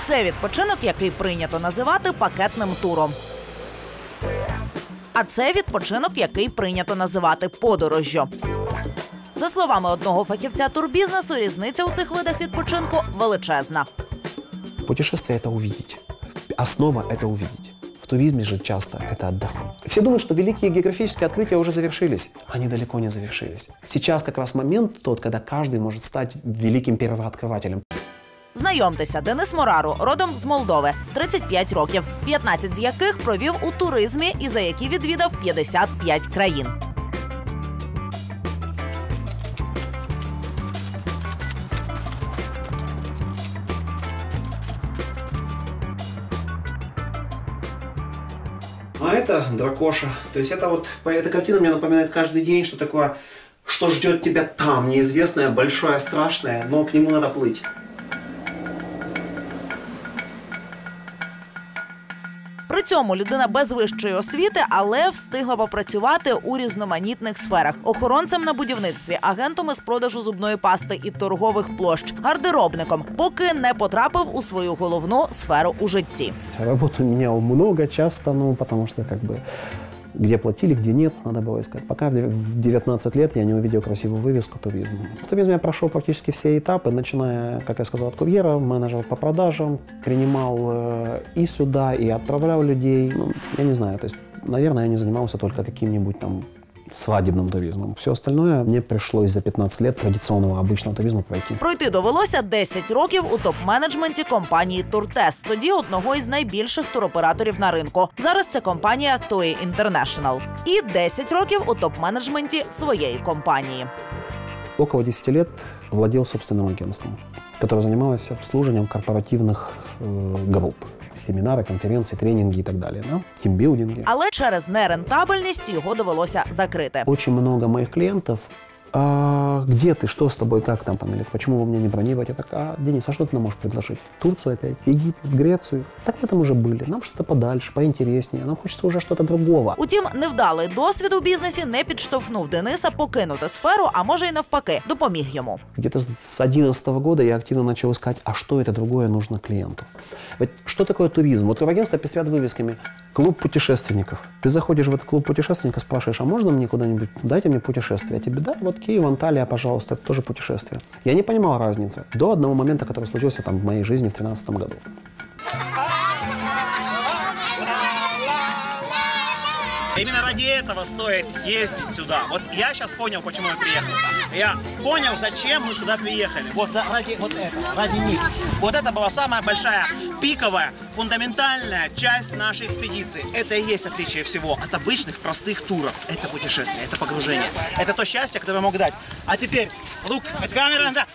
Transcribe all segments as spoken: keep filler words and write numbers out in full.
Це відпочинок, який прийнято називати пакетним туром. А це відпочинок, який прийнято називати подорожжю. За словами одного фахівця турбізнесу, різниця у цих видах відпочинку величезна. Путешествие – это увидеть. Основа – это увидеть. В туризме же часто это отдохнуть. Все думают, что великие географические открытия уже завершились. Они далеко не завершились. Сейчас как раз момент тот, когда каждый может стать великим первооткрывателем. Знайомтеся, Денис Морару, родом з Молдови, тридцять п'ять років, п'ятнадцять з яких провів у туризмі і за які відвідав п'ятдесят п'ять країн. А это дракоша. То есть это вот, эта картина мне напоминает каждый день, что такое, что ждет тебя там, неизвестное, большое, страшное, но к нему надо плыть. При цьому людина без вищої освіти, але встигла попрацювати у різноманітних сферах. Охоронцем на будівництві, агентом із продажу зубної пасти і торгових площ, гардеробником, поки не потрапив у свою головну сферу у житті. Работу менял много, часто, ну, потому что как бы где платили, где нет, надо было искать. Пока в девятнадцать лет я не увидел красивую вывеску туризма. В туризме я прошел практически все этапы, начиная, как я сказал, от курьера, менеджер по продажам, принимал э, и сюда, и отправлял людей. Ну, я не знаю, то есть, наверное, я не занимался только каким-нибудь там свадебным туризмом. Все остальное мне пришлось за пятнадцать лет традиционного обычного туризма пройти. Пройти довелося десять років у топ-менеджменті компанії «Туртес», тоді одного із найбільших туроператорів на ринку. Зараз це компанія «Тои Інтернешнл». І десять років у топ-менеджменті своєї компанії. Около десяти лет владел собственным агентством, которое занималось обслуживанием корпоративных э, групп. Семінari, конференції, тренінги і так далі, да? Тімбілдинги. Але через нерентабельність його довелося закрити. Очень много моих клиентов, а, где ты, что с тобой, как там, там, или почему вы мне не бронировать? Я так, а, Денис, а что ты нам можешь предложить? Турцию опять, Египет, Грецию? Так мы там уже были, нам что-то подальше, поинтереснее, нам хочется уже что-то другого. Утім, невдалий досвід у бізнесі не підштовхнув Дениса покинути сферу, а може й навпаки, допоміг йому. Где-то с одиннадцатого года я активно начал искать, а что это другое нужно клиенту. Ведь что такое туризм? Вот турагентство пестрят вывесками «Клуб путешественников». Ты заходишь в этот клуб путешественников, спрашиваешь, а можно мне куда-нибудь, дайте мне путешествие? А тебе, да, вот Киев, Анталия, пожалуйста, это тоже путешествие. Я не понимал разницы до одного момента, который случился там в моей жизни в тринадцатом году. Именно ради этого стоит ездить сюда. Вот я сейчас понял, почему я приехал. Я понял, зачем мы сюда приехали. Вот за, ради вот это, ради них. Вот это была самая большая, пиковая, фундаментальная часть нашей экспедиции. Это и есть отличие всего от обычных простых туров. Это путешествие, это погружение. Это то счастье, которое я мог дать. А теперь, лук, это камера, да.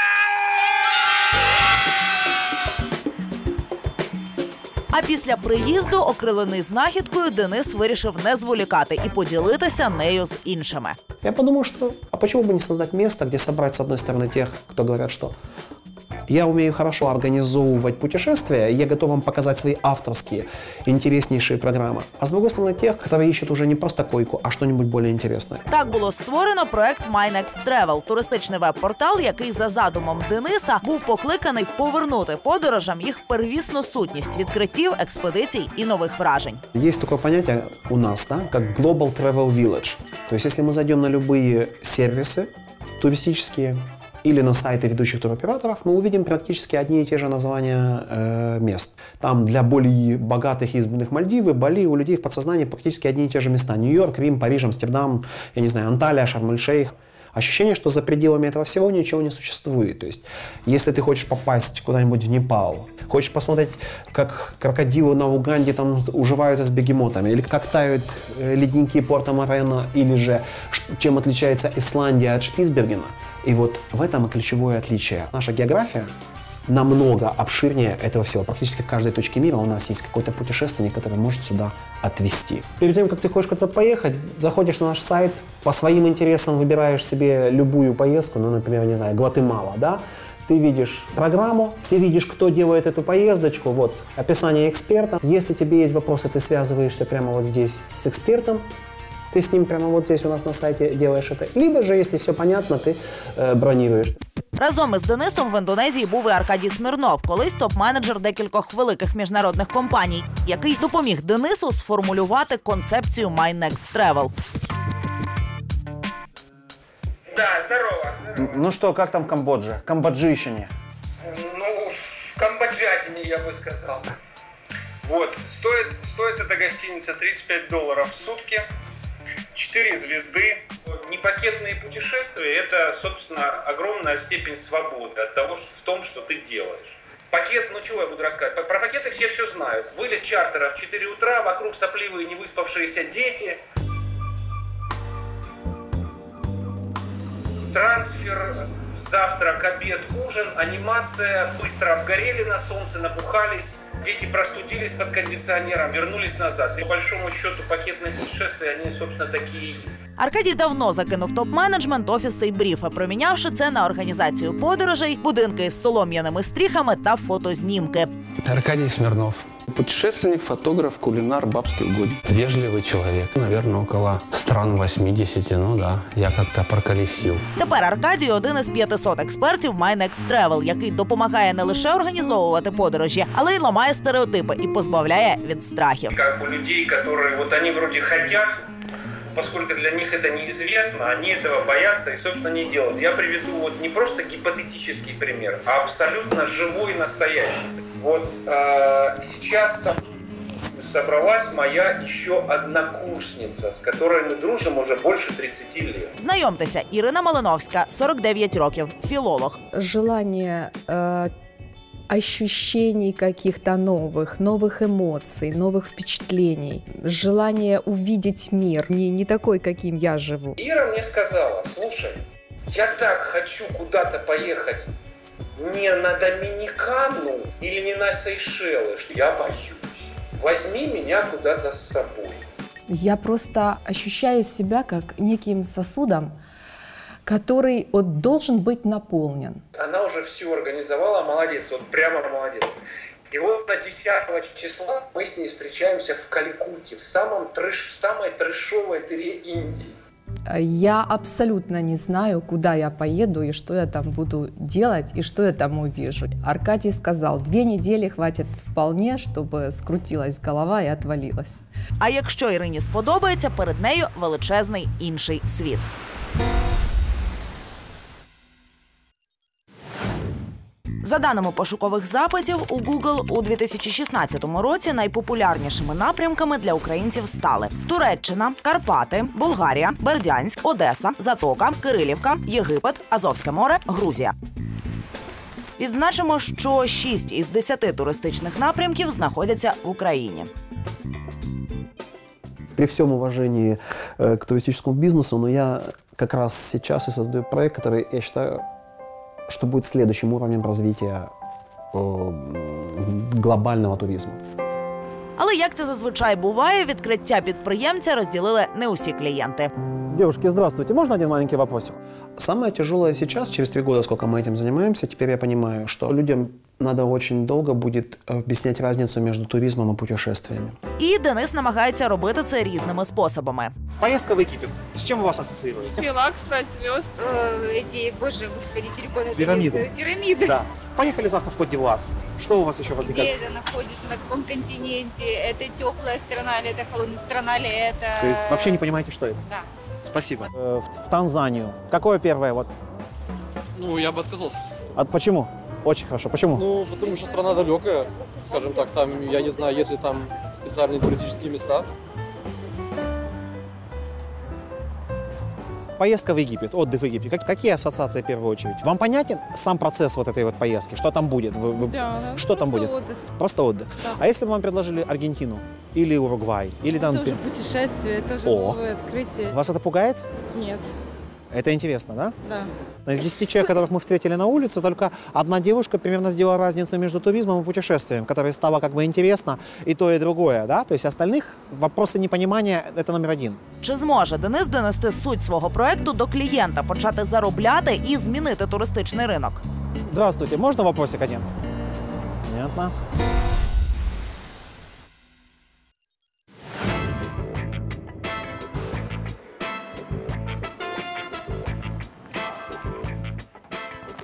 А після приїзду, окрилений знахідкою, Денис вирішив не зволікати і поділитися нею з іншими. Я подумал, что, а почему бы не создать место, где собрать, с одной стороны, тех, кто говорят, что я умею хорошо организовывать путешествия, я готов вам показать свои авторские, интереснейшие программы. А с другой стороны, тех, которые ищут уже не просто койку, а что-нибудь более интересное. Так було створено проект MyNextTravel – туристичний веб-портал, який за задумом Дениса був покликаний повернути подорожам їх первісну сутність – відкриттів, експедицій і нових вражень. Есть такое понятие у нас, да, как Global Travel Village. То есть, если мы зайдем на любые сервисы туристические, или на сайты ведущих туроператоров, мы увидим практически одни и те же названия э, мест. Там для более богатых и избранных Мальдивы, Бали, у людей в подсознании практически одни и те же места. Нью-Йорк, Рим, Париж, Амстердам, я не знаю, Анталия, Шарм-эль-Шейх. Ощущение, что за пределами этого всего ничего не существует. То есть, если ты хочешь попасть куда-нибудь в Непал, хочешь посмотреть, как крокодилы на Уганде там уживаются с бегемотами, или как тают ледники Порто-Морено, или же чем отличается Исландия от Шпицбергена. И вот в этом и ключевое отличие. Наша география намного обширнее этого всего. Практически в каждой точке мира у нас есть какой-то путешественник, который может сюда отвезти. Перед тем, как ты хочешь куда-то поехать, заходишь на наш сайт, по своим интересам выбираешь себе любую поездку, ну, например, не знаю, Гватемала, да? Ты видишь программу, ты видишь, кто делает эту поездочку, вот, описание эксперта. Если тебе есть вопросы, ты связываешься прямо вот здесь с экспертом, ты с ним прямо вот здесь у нас на сайте делаешь это. Либо же, если все понятно, ты э, бронируешь. Разом із Денисом в Індонезії був і Аркадій Смірнов, колись топ-менеджер декількох великих міжнародних компаній, який допоміг Денису сформулювати концепцію My Next Travel. Да, здорово, здорово. Ну что, как там в Камбодже? Камбоджийщине? Ну, в Камбоджатине, я бы сказал. Вот, стоит, стоит эта гостиница тридцать пять долларов в сутки, четыре звезды. Непакетные путешествия – это, собственно, огромная степень свободы от того, в том, что ты делаешь. Пакет, ну чего я буду рассказывать? Про пакеты все все знают. Вылет чартера в четыре утра, вокруг сопливые невыспавшиеся дети. Трансфер, завтрак, обед, ужин, анимация, быстро обгорели на солнце, набухались, дети простудились под кондиционером, вернулись назад. И по большому счету пакетные путешествия, они, собственно, такие и есть. Аркадій давно закинув топ-менеджмент, офіси й бріфи, промінявши це на організацію подорожей, будинки з солом'яними стріхами та фотознімки. Аркадий Смирнов. Путешественник, фотограф, кулинар, бабский угодник. Вежливый человек. Наверное, около стран восьмидесяти, ну да, я как-то проколесил. Тепер Аркадій – один із п'ятисот експертів My Next Travel, який допомагає не лише організовувати подорожі, але й ламає стереотипи і позбавляє від страхів. Как у людей, которые вот они вроде хотят, поскольку для них это неизвестно, они этого боятся и, собственно, не делают. Я приведу вот не просто гипотетический пример, а абсолютно живой и настоящий. Вот э, сейчас собралась моя еще одна курсница, с которой мы дружим уже больше тридцати лет. Знайомтеся, Ірина Малиновська, сорок дев'ять років, філолог. Желание э, ощущений каких-то новых, новых эмоций, новых впечатлений, желание увидеть мир, не, не такой, каким я живу. Ира мне сказала: слушай, я так хочу куда-то поехать не на Доминикану или не на Сейшелы, что я боюсь. Возьми меня куда-то с собой. Я просто ощущаю себя как неким сосудом, который вот должен быть наполнен. Она уже все организовала, молодец, вот прямо молодец. И вот на десятого числа мы с ней встречаемся в Каликутте, в самом трэш, самой трэшовой дыре Индии. Я абсолютно не знаю, куда я поеду и что я там буду делать и что я там увижу. Аркадий сказал, две недели хватит вполне, чтобы скрутилась голова и отвалилась. А якщо Ірині сподобається, перед нею величезний інший світ. За даними пошукових запитів у Google, у дві тисячі шістнадцятому році найпопулярнішими напрямками для українців стали Туреччина, Карпати, Болгарія, Бердянськ, Одеса, Затока, Кирилівка, Єгипет, Азовське море, Грузія. Відзначимо, що шість із десяти туристичних напрямків знаходяться в Україні. При всем уважении э, к туристическому бизнесу, но я как раз сейчас и создаю проект, который, я считаю, что будет следующим уровнем развития э, глобального туризма. Але як це зазвичай буває, відкриття підприємця розділили не усі клієнти. Девушки, здравствуйте. Можно один маленький вопросик? Самое тяжелое сейчас, через три года, сколько мы этим занимаемся, теперь я понимаю, что людям надо очень долго будет объяснять разницу между туризмом и путешествиями. І Денис намагається робити це різними способами. Поездка в Египет. С чем у вас ассоциируется? Пилакс, пять звезд. Э, эти, боже, господи, телефоны. Пирамиды. Пирамиды. Да. Поехали завтра в Кот-д'Ивуар. Что у вас еще возникает? Где это находится, на каком континенте? Это теплая страна или это холодная страна или это... То есть вообще не понимаете, что это? Да. Спасибо. В, в Танзанию. Какое первое? Вот. Ну, я бы отказался. А почему? Очень хорошо. Почему? Ну, потому что страна далекая, скажем так, там, я не знаю, есть ли там специальные туристические места. Поездка в Египет, отдых в Египте. Как, какие ассоциации в первую очередь? Вам понятен сам процесс вот этой вот поездки? Что там будет? Вы, вы... Да, да. Что там будет? Отдых. Просто отдых. Да. А если бы вам предложили Аргентину или Уругвай? Или там... Тоже путешествие, тоже О. новые открытия. Вас это пугает? Нет, Это интересно, да? да. Из десяти человек, которых мы встретили на улице, только одна девушка примерно сделала разницу между туризмом и путешествием, которой стало как бы интересно и то, и другое, да? То есть остальных вопросы непонимания – это номер один. Чи зможе Денис донести суть свого проекту до клієнта, почати заробляти і змінити туристичний ринок? Здравствуйте, можно вопросик один? Понятно.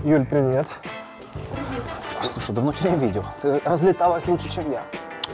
Юль, привет. Слушай, давно тебя не видел. Ты разлеталась лучше, чем я.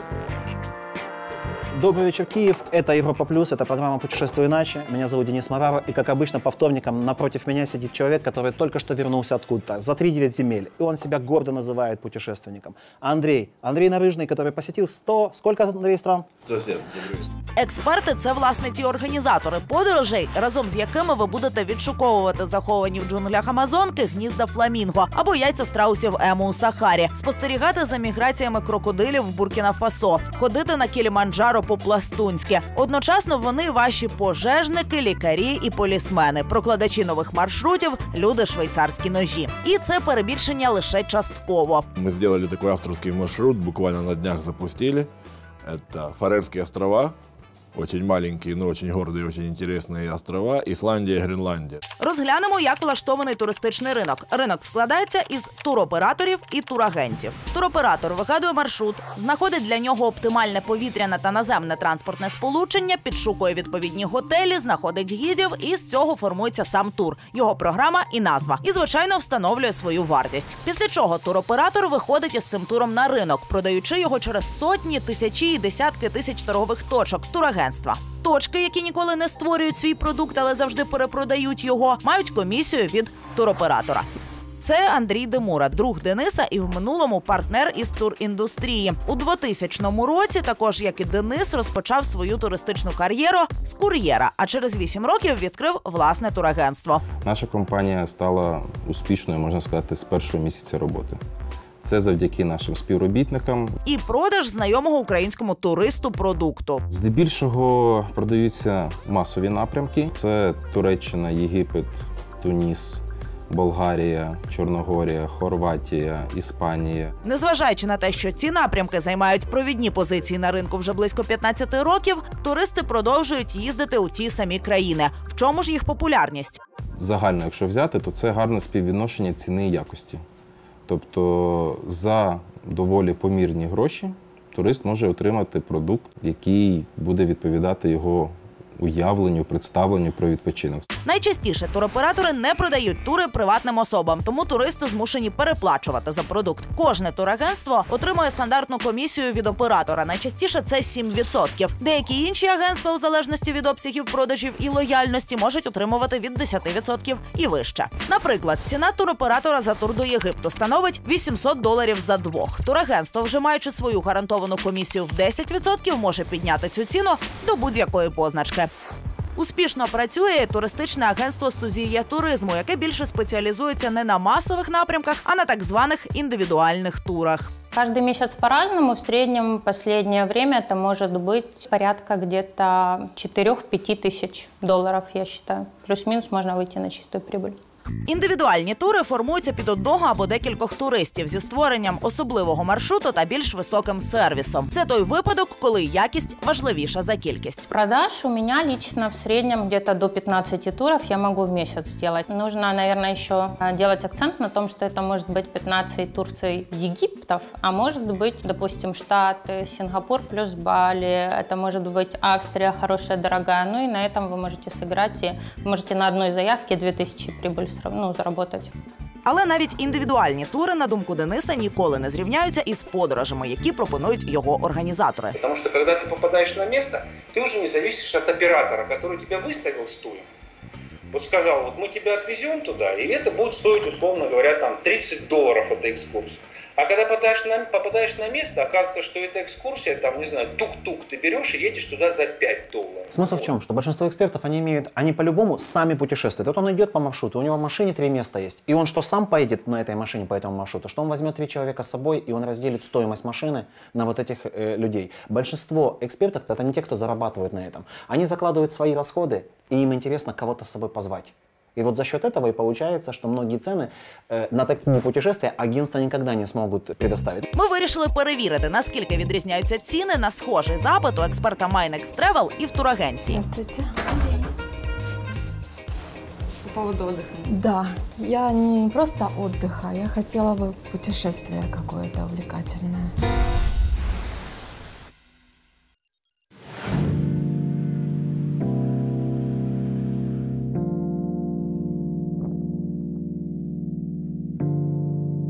Добрый вечер, Киев. Это Европа Плюс, это программа «Путешествуй иначе». Меня зовут Денис Морава, и, как обычно, по вторникам напротив меня сидит человек, который только что вернулся откуда-то, за три девять земель, и он себя гордо называет путешественником. Андрей. Андрей Нарыжный, который посетил сто... Сколько, Андрей, стран? сто сім. Експерти – це, власне, ті організатори подорожей, разом з якими ви будете відшуковувати заховані в джунглях Амазонки гнізда фламінго або яйця страусів ему у Сахарі, спостерігати за міграціями крокодилів в Буркіна-Фасо, ходити на Кіліманджаро по-пластунськи. Одночасно вони ваші пожежники, лікарі і полісмени, прокладачі нових маршрутів, люди швейцарські ножі. І це перебільшення лише частково. Мы сделали такой авторский маршрут, буквально на днях запустили. Это Фарерские острова. Очень маленькие, но очень гордые, очень интересные острова. Ісландія, Гренландія. Розглянемо, як влаштований туристичний ринок. Ринок складається із туроператорів і турагентів. Туроператор вигадує маршрут, знаходить для нього оптимальне повітряне та наземне транспортне сполучення, підшукує відповідні готелі, знаходить гідів і з цього формується сам тур, його програма і назва. І, звичайно, встановлює свою вартість. Після чого туроператор виходить із цим туром на ринок, продаючи його через сотні, тисячі і десятки тисяч торгових точок турагентства. Точки, які ніколи не створюють свій продукт, але завжди перепродають його, мають комісію від туроператора. Це Андрій Демура, друг Дениса і в минулому партнер із туріндустрії. У двотисячному році, також як і Денис, розпочав свою туристичну кар'єру з кур'єра, а через вісім років відкрив власне турагентство. Наша компанія стала успішною, можна сказати, з першого місяця роботи. Це завдяки нашим співробітникам. І продаж знайомого українському туристу продукту. Здебільшого продаються масові напрямки. Це Туреччина, Єгипет, Туніс, Болгарія, Чорногорія, Хорватія, Іспанія. Незважаючи на те, що ці напрямки займають провідні позиції на ринку вже близько п'ятнадцять років, туристи продовжують їздити у ті самі країни. В чому ж їх популярність? Загально, якщо взяти, то це гарне співвідношення ціни і якості. Тобто за доволі помірні гроші турист може отримати продукт, який буде відповідати його уявленню, представленню про відпочинок. Найчастіше туроператори не продають тури приватним особам, тому туристи змушені переплачувати за продукт. Кожне турагентство отримує стандартну комісію від оператора. Найчастіше це сім відсотків. Деякі інші агентства, в залежності від обсягів продажів і лояльності, можуть отримувати від десять відсотків і вище. Наприклад, ціна туроператора за тур до Єгипту становить вісімсот доларів за двох. Турагентство, вже маючи свою гарантовану комісію в десять відсотків, може підняти цю ціну до будь-якої позначки. Успішно працює туристичне агентство «Сузір'я туризму», яке більше спеціалізується не на масових напрямках, а на так званих індивідуальних турах. Каждый месяц по-разному. В среднем в последнее время это может быть порядка где-то четыре-пять тысяч долларов, я считаю. Плюс-минус можно выйти на чистую прибыль. Індивідуальні тури формуються під одного або декількох туристів зі створенням особливого маршруту та більш високим сервісом. Це той випадок, коли якість важливіша за кількість. Продаж у меня лично в среднем где-то до пятнадцати туров я могу в месяц сделать. Нужно, наверное, еще делать акцент на том, что это может быть пятнадцать Турций, Египтов, а может быть, допустим, Штаты, Сингапур плюс Бали, это может быть Австрия хорошая, дорогая. Ну и на этом вы можете сыграть, и можете на одной заявке две тысячи прибыль ну, заработать. Але навіть індивідуальні тури, на думку Дениса, ніколи не зрівняються із подорожами, які пропонують його організатори. Тому що, коли ти попадаєш на місце, ти вже не залежиш від оператора, який тебе виставив стуль. Вот сказал, вот мы тебя отвезем туда, и это будет стоить, условно говоря, там тридцать долларов эта экскурсия. А когда попадаешь на, попадаешь на место, оказывается, что эта экскурсия, там, не знаю, тук-тук, ты берешь и едешь туда за пять долларов. Смысл в чем? Что большинство экспертов, они имеют, они по-любому сами путешествуют. Вот он идет по маршруту, у него в машине три места есть. И он что сам поедет на этой машине по этому маршруту, что он возьмет три человека с собой, и он разделит стоимость машины на вот этих э, людей. Большинство экспертов, это не те, кто зарабатывает на этом. Они закладывают свои расходы, и им интересно кого-то с собой позвать. И вот за счет этого и получается, что многие цены э, на такие путешествия агентства никогда не смогут предоставить. Ми вирішили перевірити, наскільки відрізняються ціни на схожий запит у експерта Майнекс Travel і в турагенції. Здравствуйте. По поводу отдыха. Да, я не просто отдыха, я хотела бы путешествие какое-то увлекательное.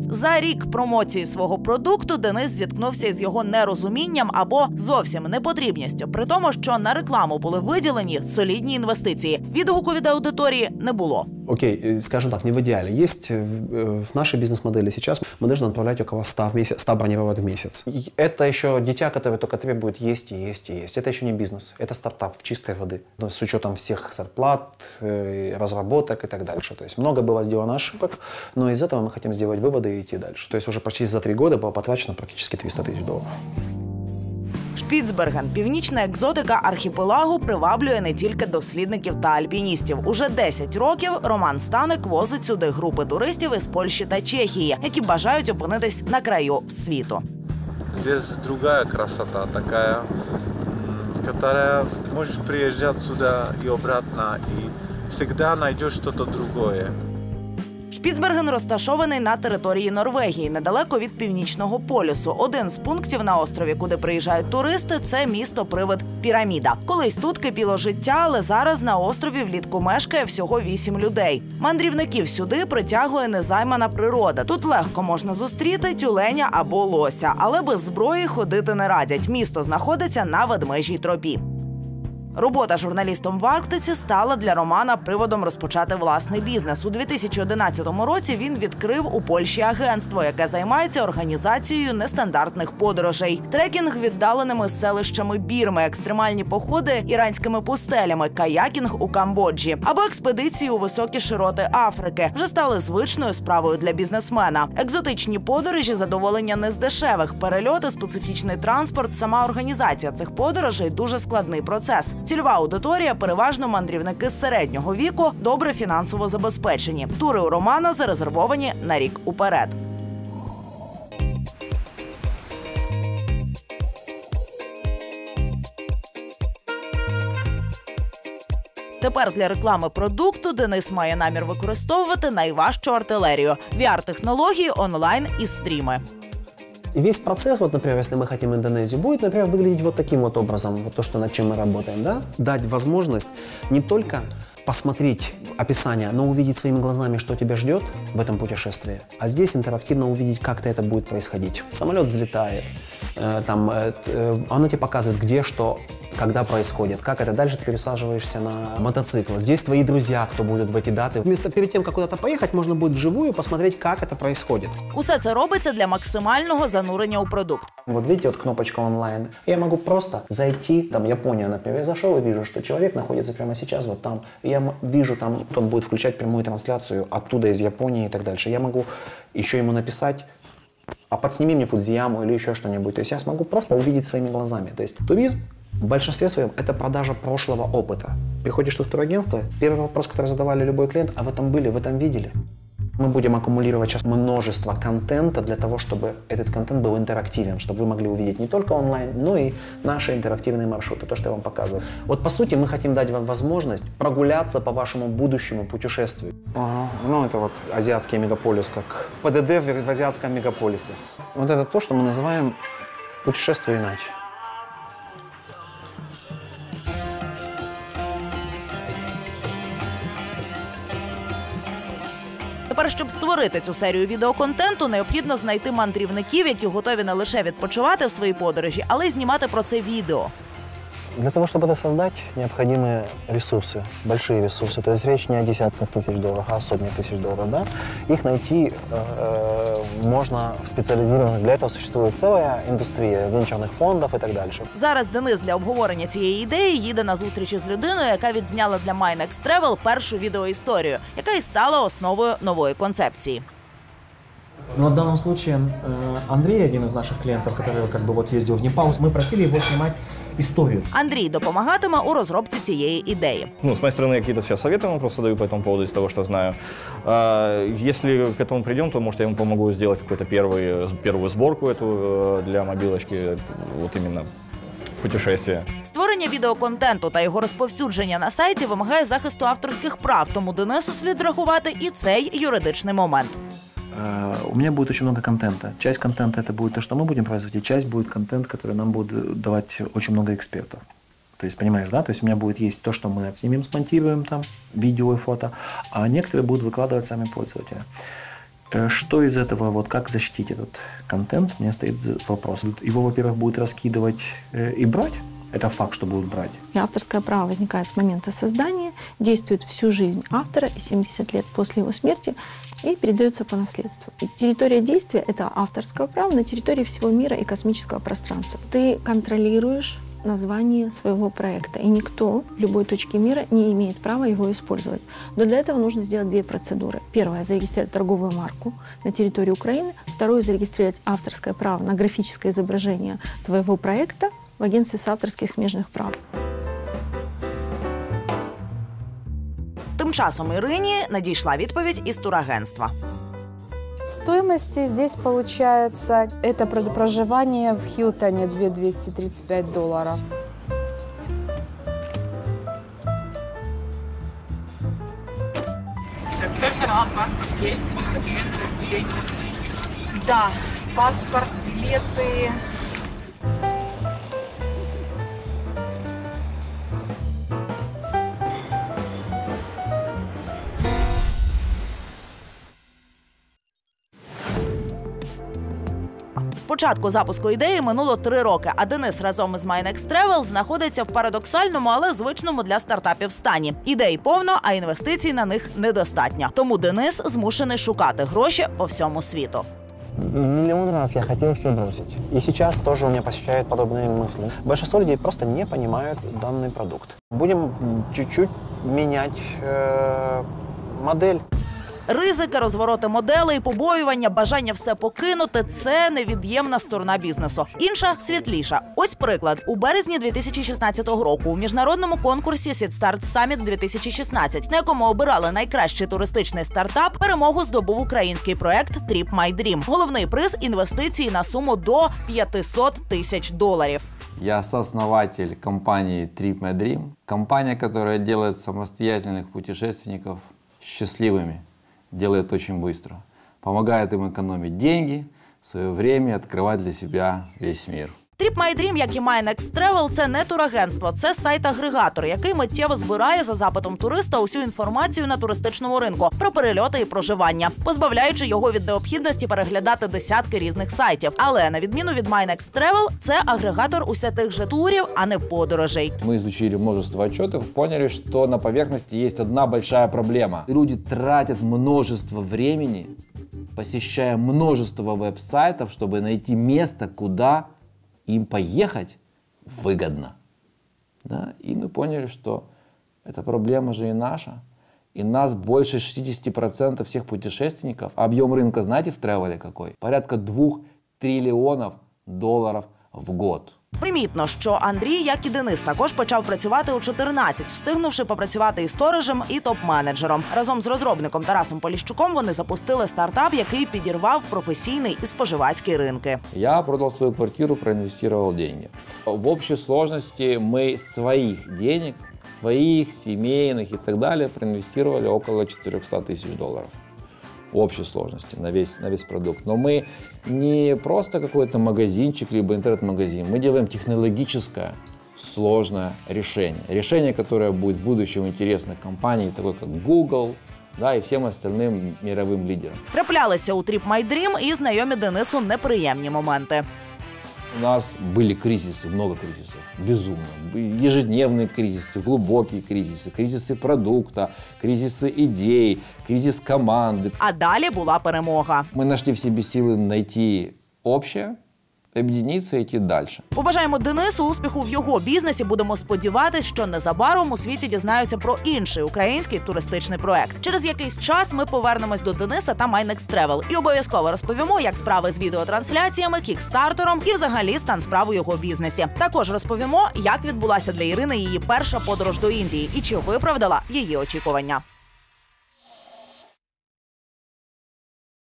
За рік промоції свого продукту Денис зіткнувся із його нерозумінням або зовсім непотрібністю, при тому, що на рекламу були виділені солідні інвестиції. Відгуку від аудиторії не було. Окей, скажем так, не в идеале. Есть в нашей бизнес-модели сейчас, мы должны отправлять около ста, в месяц, ста бронировок в месяц. И это еще дитя, которое только требует есть и есть и есть. Это еще не бизнес, это стартап в чистой воды. Но с учетом всех зарплат, разработок и так дальше. То есть много было сделано ошибок, но из этого мы хотим сделать выводы и идти дальше. То есть уже почти за три года было потрачено практически триста тысяч долларов. Шпіцберген – північна екзотика архіпелагу, приваблює не тільки дослідників та альпіністів. Уже десять років Роман Станик возить сюди групи туристів із Польщі та Чехії, які бажають опинитись на краю світу. Здесь другая красота такая, которая можешь приезжать сюда и обратно, и всегда найдешь что-то другое. Шпіцберген розташований на території Норвегії, недалеко від Північного полюсу. Один з пунктів на острові, куди приїжджають туристи – це місто-привид Піраміда. Колись тут кипіло життя, але зараз на острові влітку мешкає всього вісім людей. Мандрівників сюди притягує незаймана природа. Тут легко можна зустріти тюленя або лося, але без зброї ходити не радять. Місто знаходиться на Ведмежій тропі. Робота журналістом в Арктиці стала для Романа приводом розпочати власний бізнес. У дві тисячі одинадцятому році він відкрив у Польщі агентство, яке займається організацією нестандартних подорожей. Трекінг віддаленими селищами Бірми, екстремальні походи іранськими пустелями, каякінг у Камбоджі або експедиції у високі широти Африки вже стали звичною справою для бізнесмена. Екзотичні подорожі – задоволення не з дешевих. Перельоти, специфічний транспорт, сама організація цих подорожей – дуже складний процес. Цільова аудиторія – переважно мандрівники з середнього віку, добре фінансово забезпечені. Тури у Романа зарезервовані на рік уперед. Тепер для реклами продукту Денис має намір використовувати найважчу артилерію – ві ар-технології, онлайн і стріми. И весь процесс, вот, например, если мы хотим Индонезию, будет, например, выглядеть вот таким вот образом, вот то, что, над чем мы работаем, да? Дать возможность не только посмотреть описание, но увидеть своими глазами, что тебя ждет в этом путешествии, а здесь интерактивно увидеть, как это будет происходить. Самолет взлетает, э, там, э, оно тебе показывает, где что, когда происходит, как это. Дальше ты пересаживаешься на мотоцикл. Здесь твои друзья, кто будут в эти даты. Вместо перед тем, как куда-то поехать, можно будет вживую посмотреть, как это происходит. Усе це робиться для максимального занурення у продукт. Вот видите, вот кнопочка онлайн. Я могу просто зайти, там, Япония, например, я зашел и вижу, что человек находится прямо сейчас вот там. Я вижу, там, он будет включать прямую трансляцию оттуда, из Японии и так дальше. Я могу еще ему написать, а подсними мне Фудзияму или еще что-нибудь. То есть я смогу просто увидеть своими глазами. То есть туризм в большинстве своем это продажа прошлого опыта. Приходишь ты в турагентство, первый вопрос, который задавали любой клиент, а вы там были, вы там видели? Мы будем аккумулировать сейчас множество контента для того, чтобы этот контент был интерактивен, чтобы вы могли увидеть не только онлайн, но и наши интерактивные маршруты, то, что я вам показываю. Вот по сути мы хотим дать вам возможность прогуляться по вашему будущему путешествию. Ага, ну это вот азиатский мегаполис, как ПДД в, в азиатском мегаполисе. Вот это то, что мы называем путешествие иначе. Тепер, щоб створити цю серію відеоконтенту, необхідно знайти мандрівників, які готові не лише відпочивати в своїй подорожі, але й знімати про це відео. Для того, чтобы это создать, необходимы ресурсы, большие ресурсы. То есть речь не о десятках тысяч долларов, а о сотнях тысяч долларов. Да? Их найти э, можно специализированно. Для этого существует целая индустрия венчурных фондов и так дальше. Зараз Денис для обговорення цієї ідеї їде на зустріч із людиною, яка відзняла для Майнекс Тревел першу відеоісторію, яка і стала основою нової концепції. Но в данном случае Андрей, один из наших клиентов, который как бы вот ездил в Непал, мы просили его снимать историю. Андрій допомагатиме у розробці цієї ідеї. Ну, с моей стороны, я какие-то сейчас советы ему просто даю по этому поводу, из того, что знаю. Если к этому придем, то, может, я ему помогу сделать какую-то первую, первую сборку эту для мобилочки, вот именно путешествия. Створення відеоконтенту та його розповсюдження на сайті вимагає захисту авторських прав, тому Денису слід врахувати і цей юридичний момент. У меня будет очень много контента. Часть контента это будет то, что мы будем производить, часть будет контент, который нам будет давать очень много экспертов. То есть, понимаешь, да? То есть у меня будет есть то, что мы отснимем, смонтируем там, видео и фото, а некоторые будут выкладывать сами пользователи. Что из этого, вот как защитить этот контент, у меня стоит вопрос. Его, во-первых, будут раскидывать и брать. Это факт, что будут брать. И авторское право возникает с момента создания, действует всю жизнь автора и семьдесят лет после его смерти и передается по наследству. И территория действия этого авторского права на территории всего мира и космического пространства. Ты контролируешь название своего проекта, и никто в любой точке мира не имеет права его использовать. Но для этого нужно сделать две процедуры. Первое – зарегистрировать торговую марку на территории Украины. Второе – зарегистрировать авторское право на графическое изображение твоего проекта в агентстве соавторських смежних прав. Тим часом Ірині надійшла відповідь із турагентства. Стоимости здесь получается, это проживание в Хилтоне две тысячи двести тридцать пять долларов. Все-все-все, паспорт есть, документы, да, паспорт, билеты. З початку запуску ідеї минуло три роки, а Денис разом із Майнекс Тревел знаходиться в парадоксальному, але звичному для стартапів стані. Ідей повно, а інвестицій на них недостатньо. Тому Денис змушений шукати гроші по всьому світу. Миллион раз я хотел все бросить. И сейчас тоже у меня посещают подобные мысли. Большинство людей просто не понимают данный продукт. Будем чуть-чуть менять э, модель. Ризики, розвороти моделей, побоювання, бажання все покинути – це невід'ємна сторона бізнесу. Інша – світліша. Ось приклад. У березні дві тисячі шістнадцятого року у міжнародному конкурсі SeedStart Summit дві тисячі шістнадцять, на якому обирали найкращий туристичний стартап, перемогу здобув український проект Trip My Dream. Головний приз – інвестиції на суму до п'ятсот тисяч доларів. Я сооснователь компании Trip My Dream. Компания, которая делает самостоятельных путешественников счастливыми. Делает очень быстро. Помогает им экономить деньги, свое время, открывать для себя весь мир. Trip My Dream, як і Майнекс Тревел, це не турагентство, це сайт-агрегатор, який миттєво збирає за запитом туриста усю інформацію на туристичному ринку про перельоти і проживання, позбавляючи його від необхідності переглядати десятки різних сайтів. Але, на відміну від Майнекс Тревел, це агрегатор усіх же турів, а не подорожей. Мы изучили множество отчетов, поняли, что на поверхности есть одна большая проблема. Люди тратят множество времени, посещая множество веб-сайтов, чтобы найти место, куда им поехать выгодно. Да? И мы поняли, что эта проблема же и наша. И нас больше шестьдесят процентов всех путешественников. Объем рынка, знаете, в тревеле какой? Порядка двух триллионов долларов в год. Примітно, що Андрій, як і Денис, також почав працювати у чотирнадцять, встигнувши попрацювати і сторожем, і топ-менеджером. Разом з розробником Тарасом Поліщуком вони запустили стартап, який підірвав професійний і споживацький ринки. Я продал свою квартиру, проинвестировал деньги. В общей сложности мы своих денег, своих, семейных и так далее проинвестировали около четырехсот тысяч долларов. В общей сложности на весь, на весь продукт. Но мы не просто какой-то магазинчик, либо интернет-магазин. Мы делаем технологическое, сложное решение. Решение, которое будет в будущем интересно компании, такой как Google, да, и всем остальным мировым лидерам. Траплялися у Trip My Dream і знайомі Денису неприємні моменти. У нас были кризисы, много кризисов, безумно. Ежедневные кризисы, глубокие кризисы, кризисы продукта, кризисы идей, кризис команды. А далі була перемога. Мы нашли в себе силы найти общее, об'єднатися і йти далі. Побажаємо Денису успіху в його бізнесі. Будемо сподіватись, що незабаром у світі дізнаються про інший український туристичний проект. Через якийсь час ми повернемось до Дениса та Майнекс Тревел і обов'язково розповімо, як справи з відеотрансляціями, кікстартером і взагалі стан справ у його бізнесі. Також розповімо, як відбулася для Ірини її перша подорож до Індії і чи виправдала її очікування.